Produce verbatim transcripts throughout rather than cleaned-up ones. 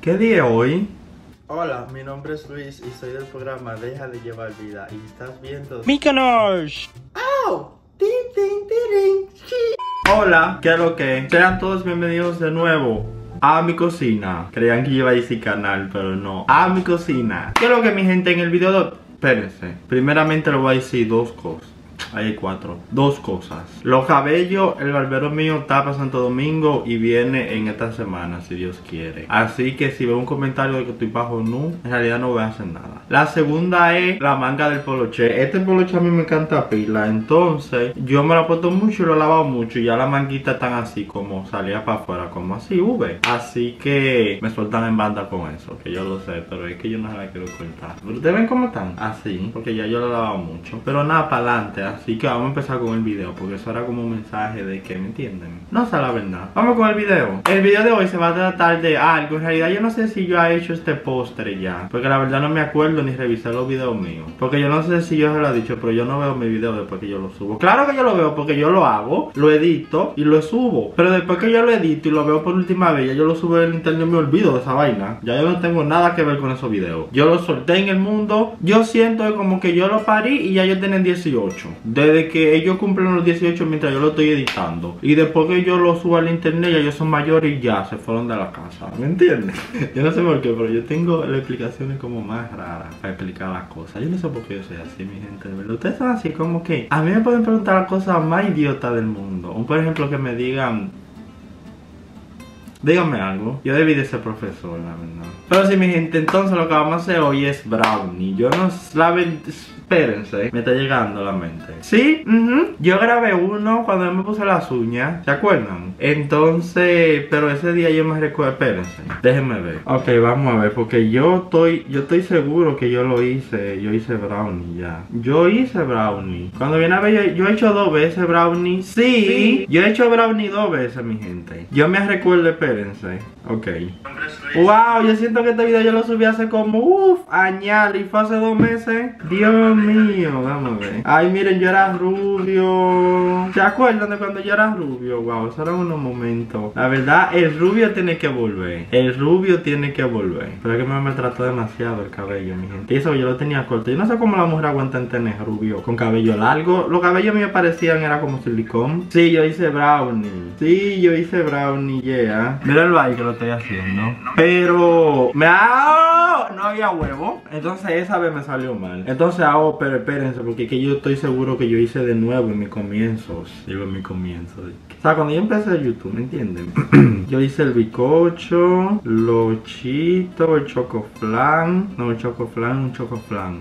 ¿Qué día es hoy? Hola, mi nombre es Luis y soy del programa Deja de Llevar Vida y estás viendo ¡Mi canal! ¡Oh! ¡Tin, tin, tirin! Hola, ¿qué es lo que? Sean todos bienvenidos de nuevo a mi cocina. Creían que iba a decir canal, pero no. A mi cocina. ¿Qué es lo que, mi gente? En el video de... Espérense. Primeramente le voy a decir dos cosas. Ahí hay cuatro. Dos cosas. Los cabellos, el barbero mío está para Santo Domingo y viene en esta semana, si Dios quiere. Así que si veo un comentario de que estoy bajo nu, en realidad no voy a hacer nada. La segunda es la manga del poloche. Este poloche a mí me encanta pila. Entonces, yo me lo he puesto mucho y lo he lavado mucho. Y ya las manguitas están así como salía para afuera, como así, V. Así que me sueltan en banda con eso, que yo lo sé, pero es que yo no se la quiero cortar. ¿Ustedes ven cómo están? Así, porque ya yo lo he lavado mucho. Pero nada, para adelante. Así que vamos a empezar con el video, porque eso era como un mensaje de que, ¿me entienden? No sé la verdad. Vamos con el video. El video de hoy se va a tratar de algo. En realidad yo no sé si yo he hecho este póster ya, porque la verdad no me acuerdo ni revisé los videos míos. Porque yo no sé si yo se lo he dicho, pero yo no veo mi video después que yo lo subo. Claro que yo lo veo porque yo lo hago, lo edito y lo subo. Pero después que yo lo edito y lo veo por última vez, ya yo lo subo en el internet y me olvido de esa vaina. Ya yo no tengo nada que ver con esos videos. Yo lo solté en el mundo. Yo siento como que yo lo parí y ya yo tenía dieciocho. Desde que ellos cumplen los dieciocho mientras yo lo estoy editando. Y después que yo lo subo al internet, ya ellos son mayores y ya se fueron de la casa. ¿Me entiendes? Yo no sé por qué, pero yo tengo las explicaciones como más raras para explicar las cosas. Yo no sé por qué yo soy así, mi gente, de verdad. Ustedes son así como que a mí me pueden preguntar las cosas más idiotas del mundo. Un por ejemplo que me digan, díganme algo. Yo debí de ser profesor, la verdad. Pero sí, mi gente, entonces lo que vamos a hacer hoy es brownie. Yo no saben... Espérense, me está llegando a la mente. Sí, uh-huh. Yo grabé uno cuando yo me puse las uñas, ¿se acuerdan? Entonces, pero ese día yo me recuerdo. Espérense, déjenme ver. Ok, vamos a ver, porque yo estoy Yo estoy seguro que yo lo hice. Yo hice brownie ya. Yo hice brownie. Cuando viene a ver, yo, yo he hecho dos veces brownie. Sí, sí, yo he hecho brownie dos veces, mi gente. Yo me recuerdo, espérense. Ok. Wow, yo siento que este video yo lo subí hace como uff, añal, y fue hace dos meses. Dios mío, vamos a ver. Ay, miren, yo era rubio. ¿Se acuerdan de cuando yo era rubio? Wow, esos eran unos momentos. La verdad, el rubio tiene que volver. El rubio tiene que volver. Pero es que me maltrató demasiado el cabello, mi gente. Y eso yo lo tenía corto. Yo no sé cómo la mujer aguanta en tener rubio con cabello largo. Los cabellos míos parecían, era como silicón. Sí, yo hice brownie. Sí, yo hice brownie, yeah. Míralo ahí que lo estoy haciendo. Pero me ha... no había huevo. Entonces esa vez me salió mal. Entonces hago, pero espérense, porque que yo estoy seguro que yo hice de nuevo en mis comienzos. Digo en mis comienzos. O sea, cuando yo empecé YouTube, ¿me entienden? Yo hice el bizcocho, los chitos, el chocoflan. No, el chocoflan, un chocoflan.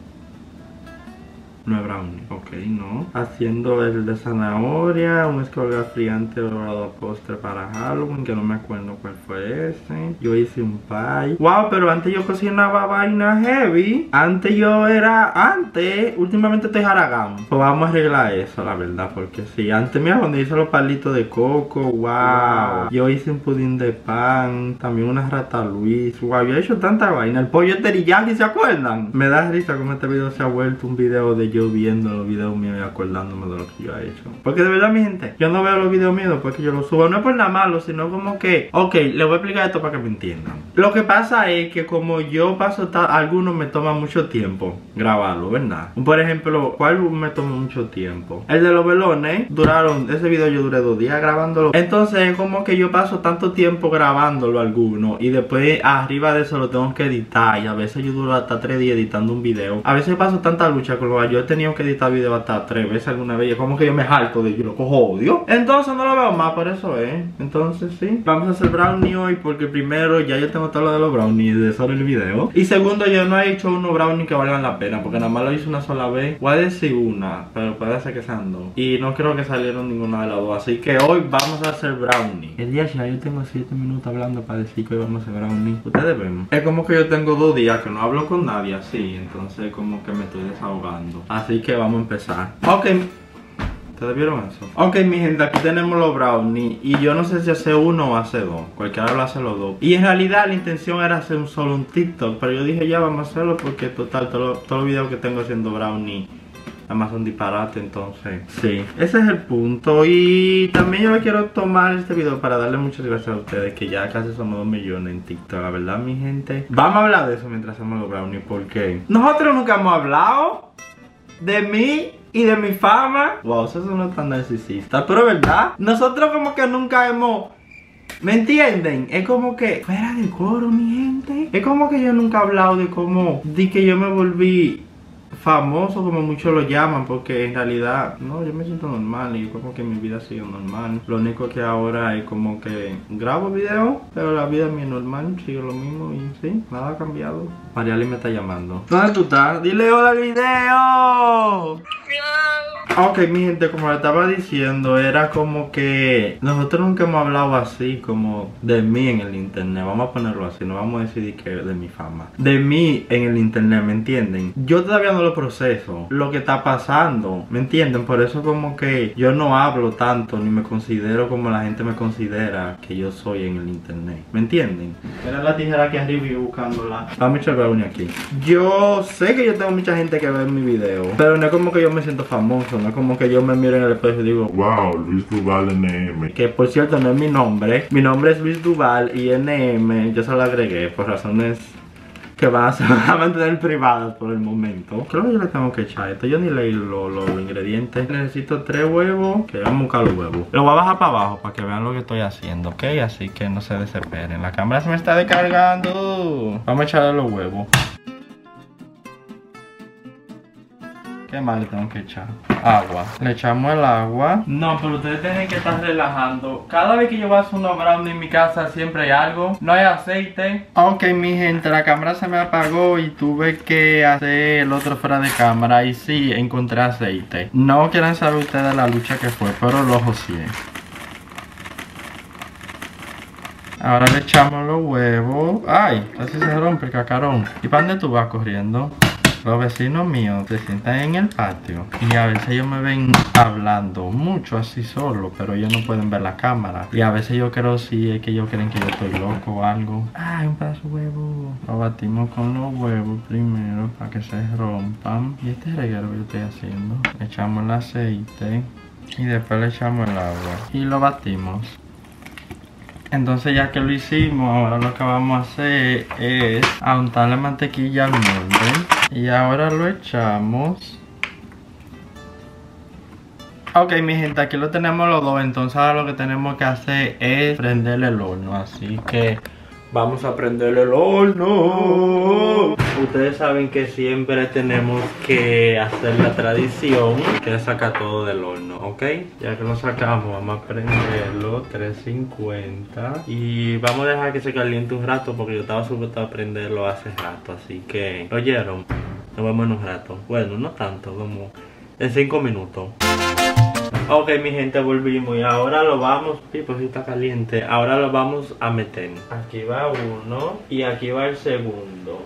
No es brownie, ok, no. Haciendo el de zanahoria, un escalofriante dorado postre para Halloween, que no me acuerdo cuál fue ese. Yo hice un pie. Wow, pero antes yo cocinaba vaina heavy. Antes yo era, antes, últimamente estoy haragán. Pues vamos a arreglar eso, la verdad, porque sí. Antes, mira, cuando hice los palitos de coco, wow. Yo hice un pudín de pan, también una rata Luis. Wow, yo he hecho tanta vaina. El pollo teriyaki, ¿se acuerdan? Me da risa como este video se ha vuelto un video de yo viendo los videos míos y acordándome de lo que yo he hecho. Porque de verdad, mi gente, yo no veo los videos míos porque yo los subo. No es por nada malo, sino como que, ok, les voy a explicar esto para que me entiendan. Lo que pasa es que como yo paso, algunos me toman mucho tiempo grabarlo, ¿verdad? Por ejemplo, ¿cuál me tomó mucho tiempo? El de los velones, duraron, ese video yo duré dos días grabándolo. Entonces es como que yo paso tanto tiempo grabándolo alguno y después arriba de eso lo tengo que editar. Y a veces yo duro hasta tres días editando un video. A veces paso tanta lucha con lo que yo he tenido que editar video hasta tres veces alguna vez. Y es como que yo me harto de yo lo cojo odio. Entonces no lo veo más, por eso es. ¿eh? Entonces sí, vamos a hacer brownie hoy porque primero ya yo tengo todo lo de los brownies de sobre el video. Y segundo, yo no he hecho unos brownies que valgan la pena porque nada más lo hice una sola vez. Voy a decir una, pero puede ser que sean dos. Y no creo que salieron ninguna de las dos. Así que hoy vamos a hacer brownie. El día ya yo tengo siete minutos hablando para decir que hoy vamos a hacer brownie. Ustedes ven. Es como que yo tengo dos días que no hablo con nadie así. Entonces como que me estoy desahogando. Así que vamos a empezar. Ok. ¿Ustedes vieron eso? Ok, mi gente, aquí tenemos los brownies. Y yo no sé si hace uno o hace dos. Cualquiera lo hace los dos. Y en realidad la intención era hacer un solo un TikTok. Pero yo dije ya vamos a hacerlo porque total, todos los todo videos que tengo haciendo brownie nada más son disparate, entonces sí, ese es el punto. Y también yo le quiero tomar este video para darle muchas gracias a ustedes, que ya casi somos dos millones en TikTok. La verdad, mi gente, vamos a hablar de eso mientras hacemos los brownies, porque nosotros nunca hemos hablado de mí y de mi fama. Wow, eso no es tan narcisista, pero es verdad, nosotros como que nunca hemos... ¿Me entienden? Es como que fuera de coro, mi gente. Es como que yo nunca he hablado de cómo, de que yo me volví famoso, como muchos lo llaman, porque en realidad no, yo me siento normal y como que mi vida ha sido normal. Lo único que ahora es como que grabo video, pero la vida mía es normal, sigue lo mismo y sí, nada ha cambiado. Mariali me está llamando. ¿Dónde tú estás? Dile hola al video. Ok, mi gente, como le estaba diciendo, era como que nosotros nunca hemos hablado así como de mí en el internet. Vamos a ponerlo así, no vamos a decir que de mi fama, de mí en el internet, ¿me entienden? Yo todavía no lo proceso, lo que está pasando, ¿me entienden? Por eso como que yo no hablo tanto, ni me considero como la gente me considera que yo soy en el internet, ¿me entienden? Era la tijera aquí arriba y buscándola. Vamos a echar brownie aquí. Yo sé que yo tengo mucha gente que ve mi video, pero no es como que yo me siento famoso. No es como que yo me miro en el espejo y digo, wow, Luis Duval N M. Que por cierto no es mi nombre. Mi nombre es Luis Duval y N M yo se lo agregué por razones que van a, se van a mantener privadas por el momento. Creo que yo le tengo que echar esto. Yo ni leí los lo, lo ingredientes. Necesito tres huevos. Que vamos a buscar los huevos. Los voy a bajar para abajo para que vean lo que estoy haciendo, ¿ok? Así que no se desesperen. La cámara se me está descargando. Vamos a echarle los huevos. ¿Qué más le tengo que echar? Agua. Le echamos el agua. No, pero ustedes tienen que estar relajando. Cada vez que yo voy a hacer unos brownies en mi casa siempre hay algo. No hay aceite. Ok, mi gente, la cámara se me apagó y tuve que hacer el otro fuera de cámara. Y sí, encontré aceite. No quieren saber ustedes la lucha que fue, pero lo jocié. Ahora le echamos los huevos. Ay, casi se rompe el cacarón. ¿Y para dónde tú vas corriendo? Los vecinos míos se sientan en el patio y a veces ellos me ven hablando mucho así solo, pero ellos no pueden ver la cámara. Y a veces yo creo sí es que ellos creen que yo estoy loco o algo. Ay, un pedazo de huevo. Lo batimos con los huevos primero para que se rompan. Y este reguero que yo estoy haciendo. Le echamos el aceite y después le echamos el agua y lo batimos. Entonces ya que lo hicimos, ahora lo que vamos a hacer es untarle mantequilla al molde. Y ahora lo echamos. Ok, mi gente, aquí lo tenemos los dos. Entonces ahora lo que tenemos que hacer es prenderle el horno. Así que vamos a prenderle el horno. Ustedes saben que siempre tenemos que hacer la tradición, que es sacar todo del horno, ¿ok? Ya que lo sacamos, vamos a prenderlo trescientos cincuenta. Y vamos a dejar que se caliente un rato, porque yo estaba supuesto a prenderlo hace rato. Así que, ¿lo oyeron? Nos vemos en un rato. Bueno, no tanto, como en cinco minutos. Ok, mi gente, volvimos y ahora lo vamos, pues está caliente. Ahora lo vamos a meter. Aquí va uno y aquí va el segundo.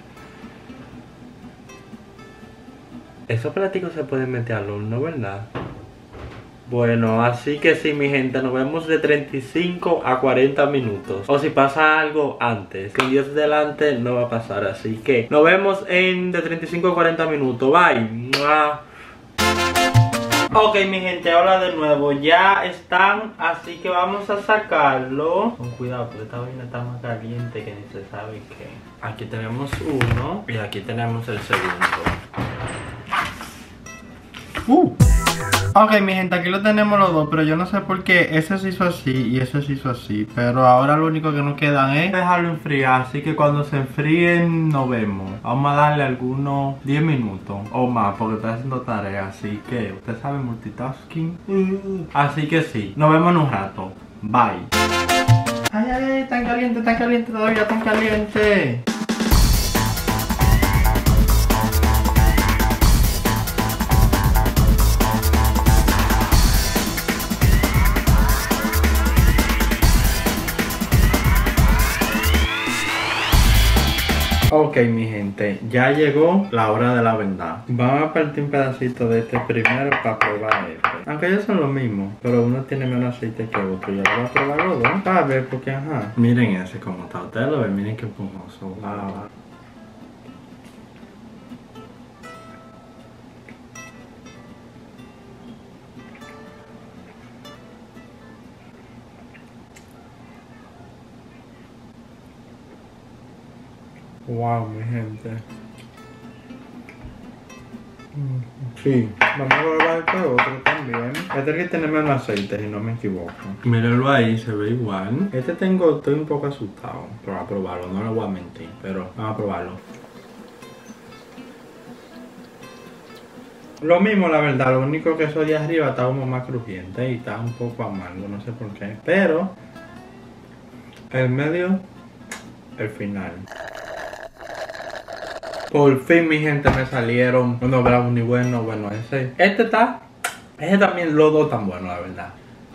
Esos platicos se pueden meter al horno, ¿verdad? Bueno, así que sí, mi gente, nos vemos de treinta y cinco a cuarenta minutos. O si pasa algo antes, con Dios delante no va a pasar. Así que nos vemos en de treinta y cinco a cuarenta minutos. Bye. ¡Mua! Ok, mi gente, ahora de nuevo, ya están, así que vamos a sacarlo. Con cuidado, porque esta vaina está más caliente que ni se sabe qué. Aquí tenemos uno y aquí tenemos el segundo. Uh. Ok, mi gente, aquí lo tenemos los dos, pero yo no sé por qué ese se hizo así y ese se hizo así. Pero ahora lo único que nos queda es dejarlo enfriar, así que cuando se enfríen nos vemos. Vamos a darle algunos diez minutos o más, porque estoy haciendo tarea, así que ustedes saben, multitasking. uh. Así que sí, nos vemos en un rato. Bye. Ay, ay, ay, tan caliente, tan caliente todavía, tan caliente. Ok, mi gente, ya llegó la hora de la verdad. Vamos a partir un pedacito de este primero para probar este. Aunque ellos son los mismos, pero uno tiene menos aceite que otro. Yo lo voy a probar los dos para ver, porque ajá. Miren ese como está, ustedes lo ven, miren qué esponjoso. Wow. Wow, mi gente. Sí, vamos a probar este otro también. Este que tiene menos aceite, si no me equivoco. Mírenlo ahí, se ve igual. Este tengo, estoy un poco asustado para probarlo, no lo voy a mentir, pero vamos a probarlo. Lo mismo, la verdad, lo único que eso de arriba está como más crujiente y está un poco amargo, no sé por qué. Pero, el medio, el final. Por fin, mi gente, me salieron unos brownies buenos. Bueno, ese, este está, ese también, los dos tan buenos, la verdad.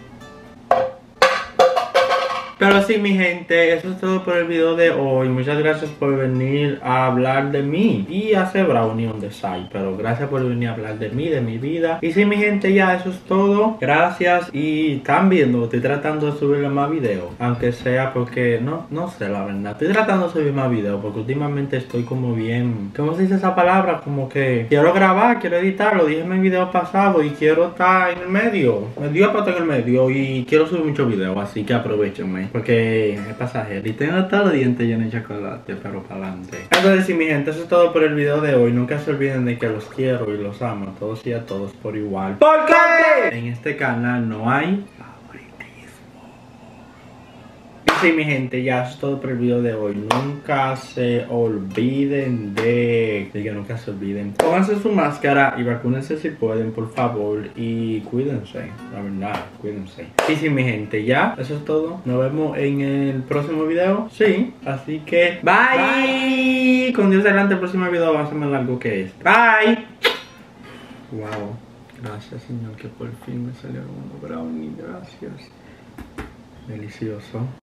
Pero sí, mi gente, eso es todo por el video de hoy. Muchas gracias por venir a hablar de mí y hacer brownie on the side. Pero gracias por venir a hablar de mí, de mi vida. Y sí, mi gente, ya eso es todo. Gracias. Y están viendo, estoy tratando de subirle más videos. Aunque sea porque, no, no sé la verdad. Estoy tratando de subir más videos porque últimamente estoy como bien, ¿cómo se dice esa palabra? Como que quiero grabar, quiero editar. Lo dije en mi video pasado y quiero estar en el medio. Me dio para estar en el medio y quiero subir muchos videos. Así que aprovechenme. Porque es pasajero y tengo todos los dientes llenos de chocolate, pero para adelante. Entonces, sí, mi gente, eso es todo por el video de hoy. Nunca se olviden de que los quiero y los amo a todos y a todos por igual. Porque en este canal no hay favoritismo. Y sí, mi gente, ya eso es todo por el video de hoy. Nunca se olviden de... de que nunca se olviden. Pónganse su máscara y vacúnense si pueden, por favor. Y cuídense, la verdad, cuídense. Y sí, mi gente, ya, eso es todo. Nos vemos en el próximo video. Sí, así que bye. Bye. Con Dios delante, el próximo video va a ser más largo que este. Bye. Wow, gracias, Señor, que por fin me salieron unos brownies. Gracias. Delicioso.